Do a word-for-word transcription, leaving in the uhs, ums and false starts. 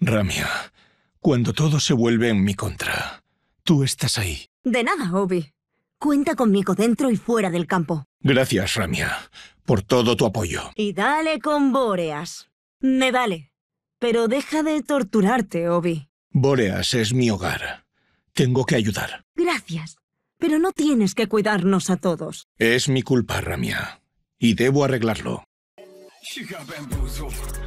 Ramia, cuando todo se vuelve en mi contra, tú estás ahí. De nada, Obi. Cuenta conmigo dentro y fuera del campo. Gracias, Ramia, por todo tu apoyo. Y dale con Bóreas. Me vale. Pero deja de torturarte, Obi. Bóreas es mi hogar. Tengo que ayudar. Gracias. Pero no tienes que cuidarnos a todos. Es mi culpa, Ramia. Y debo arreglarlo. She got bamboozled.